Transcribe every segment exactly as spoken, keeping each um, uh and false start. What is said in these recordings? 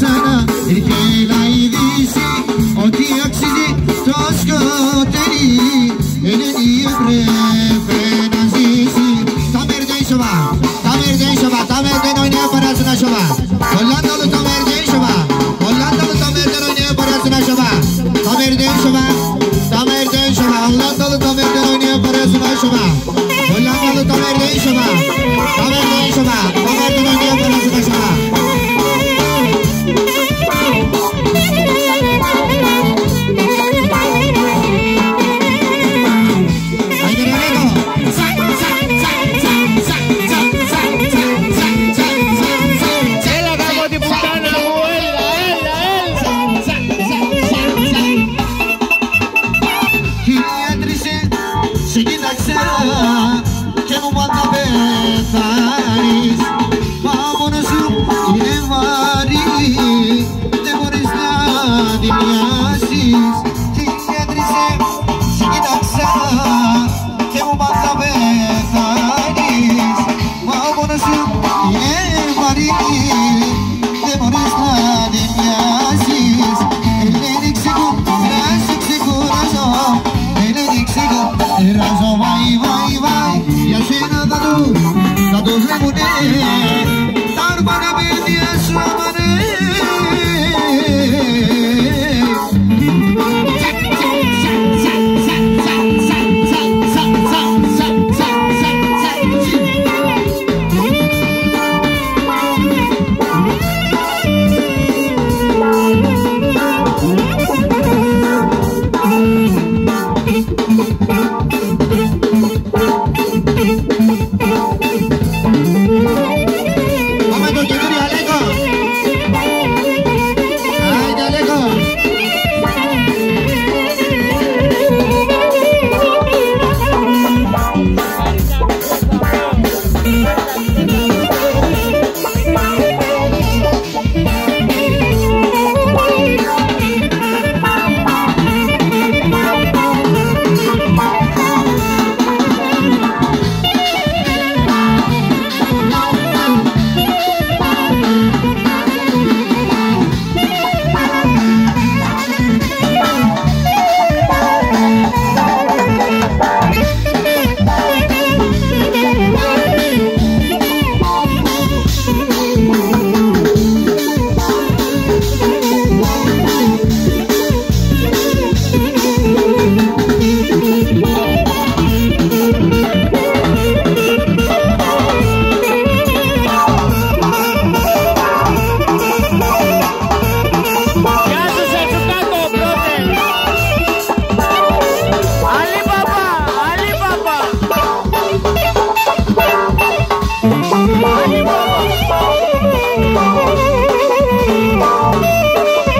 ξανά ήρθε να ειδήσει ότι αξίζει το σκοτέρι. Ελένη έπρεπε να ζήσει. Τα μερδέσοβα, τα μερδέσοβα, τα μερδένο είναι παράσουνα σοβα. Κολλάντο το μερδέσοβα, κολλάντο το μερδένο είναι παράσουνα σοβα. Τα μερδέσοβα, τα μερδέσοβα, κολλάντο το μερδένο είναι παράσουνα σοβα. Κολλάντο το μερδέσοβα, τα μερδέσοβα, τα μερδένο είναι παράσουνα σοβα.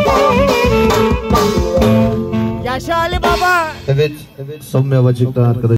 Evet, son bir havacıklar arkadaşlar.